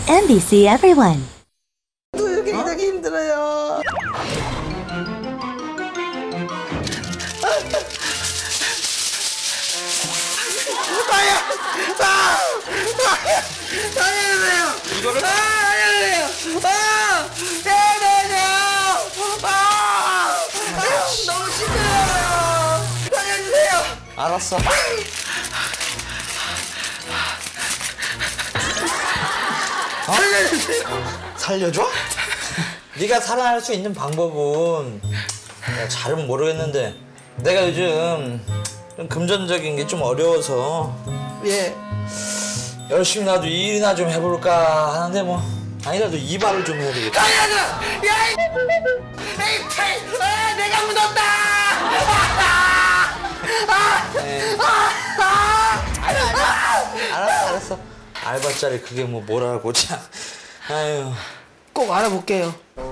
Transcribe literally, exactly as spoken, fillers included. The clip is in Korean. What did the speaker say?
엠비씨 Everyone. 또 굉장히 힘들어요. 아야! 아! 아야! 살려주세요! 이거를? 아! 살려주세요! 아! 살려주세요! 아! 아! 너무 시끄러워요! 살려주세요! 알았어. 살려주세요! 살려줘? 네가 살아날 수 있는 방법은 내가 잘은 모르겠는데 내가 요즘 좀 금전적인 게 좀 어려워서 예. 열심히 나도 일이나 좀 해볼까 하는데 뭐 아니라도 이발을 좀 해야 되겠다. 살려줘! 야! 이 에이! 페이! 아! 내가 묻었다! 아! 네. 아! 아! 알았어 알았어. 알바짜리 그게 뭐 뭐라고 참. 아유. 꼭 알아볼게요.